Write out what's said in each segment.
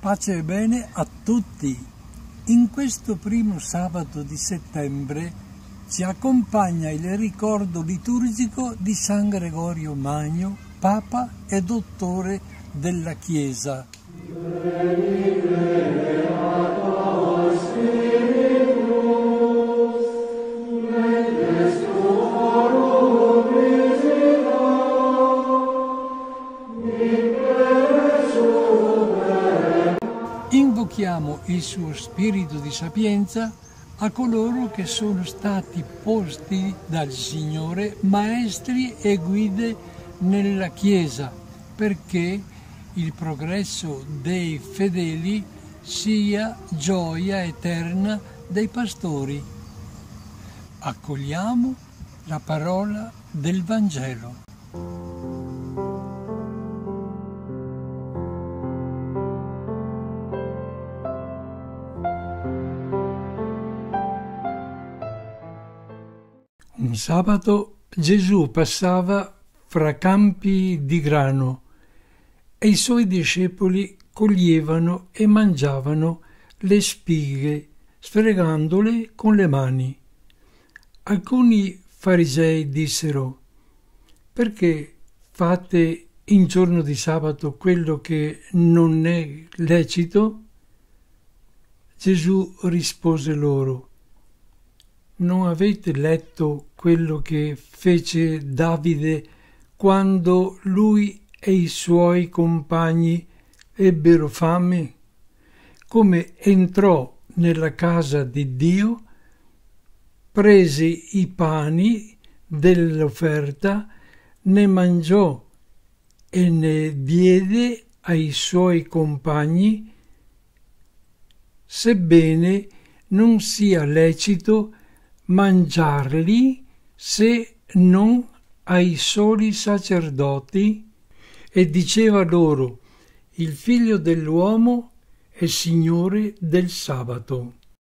Pace e bene a tutti. In questo primo sabato di settembre ci accompagna il ricordo liturgico di San Gregorio Magno, Papa e Dottore della Chiesa. Invochiamo il suo spirito di sapienza a coloro che sono stati posti dal Signore maestri e guide nella Chiesa, perché il progresso dei fedeli sia gioia eterna dei pastori. Accogliamo la parola del Vangelo. Un sabato Gesù passava fra campi di grano e i suoi discepoli coglievano e mangiavano le spighe, sfregandole con le mani. Alcuni farisei dissero: «Perché fate in giorno di sabato quello che non è lecito?» Gesù rispose loro: «Non avete letto quello che fece Davide quando lui e i suoi compagni ebbero fame? Come entrò nella casa di Dio, prese i pani dell'offerta, ne mangiò e ne diede ai suoi compagni, sebbene non sia lecito mangiarli se non ai soli sacerdoti, e diceva loro: il Figlio dell'uomo è Signore del sabato».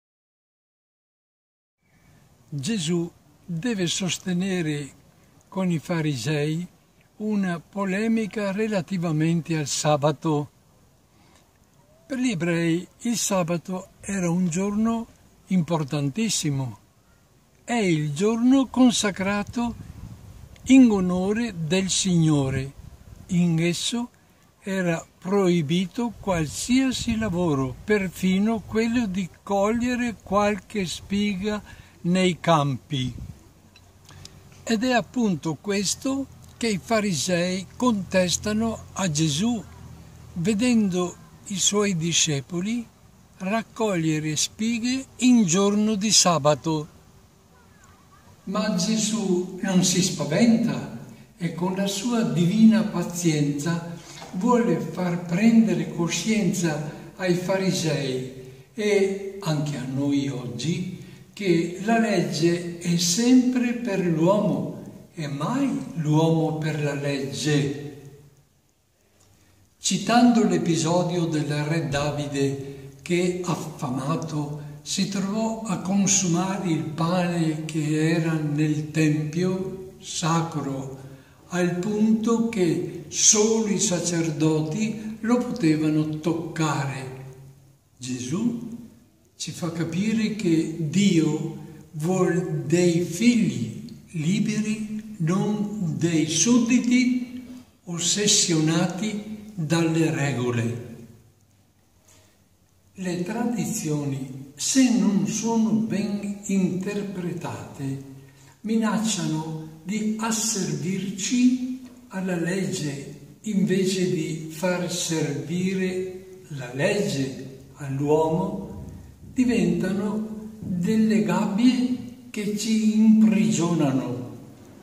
Gesù deve sostenere con i farisei una polemica relativamente al sabato. Per gli ebrei il sabato era un giorno importantissimo. È il giorno consacrato in onore del Signore. In esso era proibito qualsiasi lavoro, perfino quello di cogliere qualche spiga nei campi. Ed è appunto questo che i farisei contestano a Gesù, vedendo i suoi discepoli raccogliere spighe in giorno di sabato. Ma Gesù non si spaventa e con la sua divina pazienza vuole far prendere coscienza ai farisei e anche a noi oggi che la legge è sempre per l'uomo e mai l'uomo per la legge. Citando l'episodio del re Davide che, affamato, si trovò a consumare il pane che era nel tempio sacro, al punto che solo i sacerdoti lo potevano toccare. Gesù ci fa capire che Dio vuol dei figli liberi, non dei sudditi ossessionati dalle regole. Le tradizioni, se non sono ben interpretate, minacciano di asservirci alla legge invece di far servire la legge all'uomo. Diventano delle gabbie che ci imprigionano.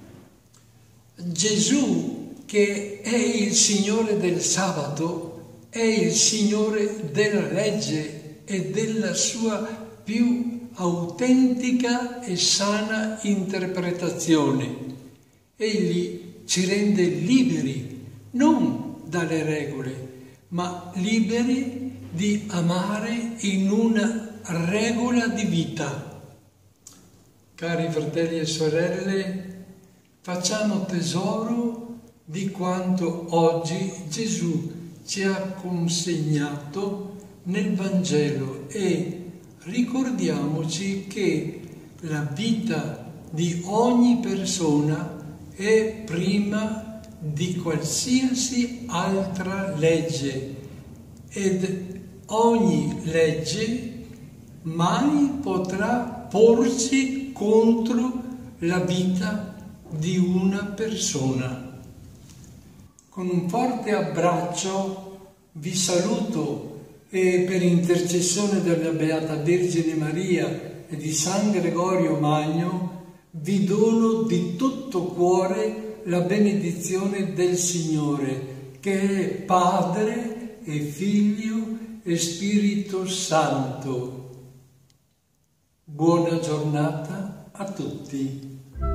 Gesù, che è il Signore del sabato, è il Signore della legge e della sua più autentica e sana interpretazione. Egli ci rende liberi, non dalle regole, ma liberi di amare in una regola di vita. Cari fratelli e sorelle, facciamo tesoro di quanto oggi Gesù ci ha consegnato nel Vangelo e ricordiamoci che la vita di ogni persona è prima di qualsiasi altra legge ed ogni legge mai potrà porsi contro la vita di una persona. Con un forte abbraccio vi saluto e per intercessione della Beata Vergine Maria e di San Gregorio Magno vi dono di tutto cuore la benedizione del Signore, che è Padre e Figlio e Spirito Santo. Buona giornata a tutti.